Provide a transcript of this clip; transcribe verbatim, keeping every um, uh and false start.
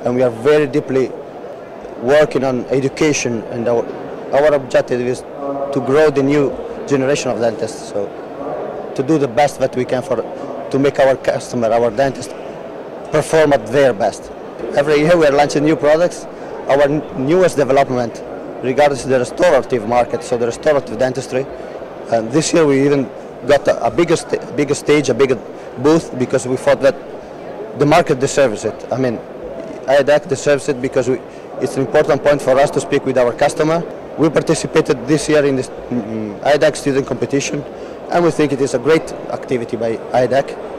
and we are very deeply working on education, and our, our objective is to grow the new generation of dentists, so to do the best that we can for to make our customer, our dentist, perform at their best. Every year we are launching new products. Our newest development regards the restorative market, so the restorative dentistry. And this year we even got a, a bigger, st bigger stage, a bigger booth, because we thought that the market deserves it. I mean, I D A C deserves it because we, it's an important point for us to speak with our customer. We participated this year in this um, I D A C student competition, and we think it is a great activity by I D A C.